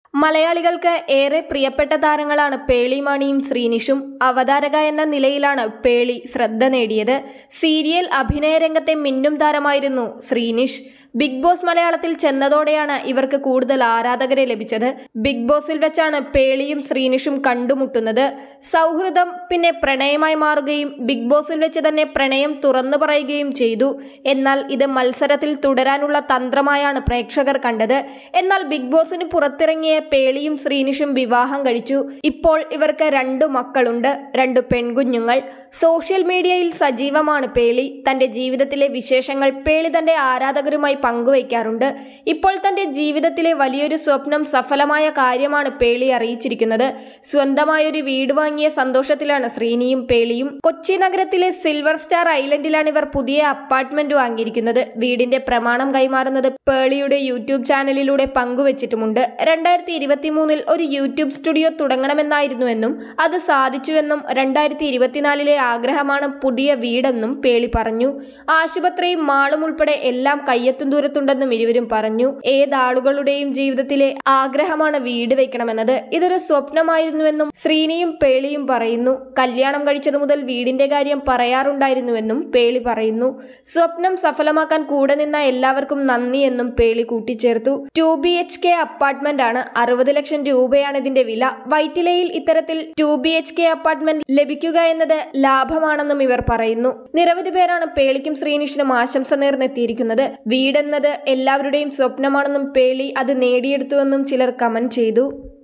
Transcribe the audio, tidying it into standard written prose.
മലയാളികൾക്ക് ഏറെ പ്രിയപ്പെട്ട താരങ്ങളാണ് പേളി മാണിയും ശ്രീനിഷും. അവതാരക എന്ന നിലയിലാണ് പേളി ശ്രദ്ധ നേടിയത്. സീരിയൽ അഭിനയ രംഗത്തെ മിന്നും താരമായിരുന്നു ശ്രീനിഷ്. ബിഗ് ബോസ് മലയാളത്തിൽ ചെന്നതോടെയാണ് ഇവർക്ക് കൂടുതൽ ആരാധകരെ ലഭിച്ചത്. ബിഗ് ബോസിൽ വെച്ചാണ് പേളിയും ശ്രീനിഷും കണ്ടുമുട്ടുന്നത്. സൗഹൃദം പിന്നെ പ്രണയമായി മാറുകയും ബിഗ് ബോസിൽ വെച്ച് തന്നെ പ്രണയം തുറന്നു പറയുകയും ചെയ്തു. എന്നാൽ ഇത് മത്സരത്തിൽ തുടരാനുള്ള തന്ത്രമായാണ് പ്രേക്ഷകർ കണ്ടത്. എന്നാൽ ബിഗ് ബോസിന് പുറത്തിറങ്ങിയ പേളിയും ശ്രീനിഷും വിവാഹം കഴിച്ചു. ഇപ്പോൾ ഇവർക്ക് 2 മക്കളുണ്ട്, 2 പെൺകുഞ്ഞുങ്ങൾ. സോഷ്യൽ മീഡിയയിൽ സജീവമാണ് പേളി. തന്റെ ജീവിതത്തിലെ വിശേഷങ്ങൾ പേളി തന്റെ ആരാധകരുമായി പങ്കുവയ്ക്കാറുണ്ട്. ഇപ്പോൾ തന്റെ ജീവിതത്തിലെ വലിയൊരു സ്വപ്നം സഫലമായ കാര്യമാണ് പേളി അറിയിച്ചിരിക്കുന്നത്. സ്വന്തമായൊരു വീട് വാങ്ങിയ സന്തോഷത്തിലാണ് ശ്രീനിയും പേളിയും. കൊച്ചി നഗരത്തിലെ സിൽവർ സ്റ്റാർ ഐലൻഡിലാണ് ഇവർ പുതിയ അപ്പാർട്ട്മെന്റ് വാങ്ങിയിരിക്കുന്നത്. വീടിന്റെ പ്രമാണം കൈമാറുന്നത് പേളിയുടെ യൂട്യൂബ് ചാനലിലൂടെ പങ്കുവച്ചിട്ടുമുണ്ട്. 2023 ഒരു യൂട്യൂബ് സ്റ്റുഡിയോ തുടങ്ങണമെന്നായിരുന്നുവെന്നും അത് സാധിച്ചുവെന്നും 2024 ആഗ്രഹമാണ് പുതിയ വീടെന്നും പേളി പറഞ്ഞു. ആശുപത്രിയും മാളും ഉൾപ്പെടെ എല്ലാം കയ്യെത്തും ദൂരത്തുണ്ടെന്നും ഇരുവരും പറഞ്ഞു. ഏതാളുകളുടെയും ജീവിതത്തിലെ ആഗ്രഹമാണ് വീട് വെക്കണമെന്നത്. ഇതൊരു സ്വപ്നമായിരുന്നുവെന്നും ശ്രീനിയും പേളിയും പറയുന്നു. കല്യാണം കഴിച്ചതു മുതൽ വീടിന്റെ കാര്യം പറയാറുണ്ടായിരുന്നുവെന്നും പേളി പറയുന്നു. സ്വപ്നം സഫലമാക്കാൻ കൂടെ നിന്ന എല്ലാവർക്കും നന്ദിയെന്നും പേളി കൂട്ടിച്ചേർത്തു. 2 BHK അപ്പാർട്ട്മെന്റ് ആണ്. 60 ലക്ഷം രൂപയാണ് ഇതിന്റെ വില. വൈറ്റിലയിൽ ഇത്തരത്തിൽ 2 BHK അപ്പാർട്ട്മെന്റ് ലഭിക്കുക എന്നത് ലാഭമാണെന്നും ഇവർ പറയുന്നു. നിരവധി പേരാണ് പേളിക്കും ശ്രീനിഷിനും ആശംസ നേർന്നെത്തിയിരിക്കുന്നത്. വീടെന്നത് എല്ലാവരുടെയും സ്വപ്നമാണെന്നും പേളി അത് നേടിയെടുത്തുവെന്നും ചിലർ കമന്റ് ചെയ്തു.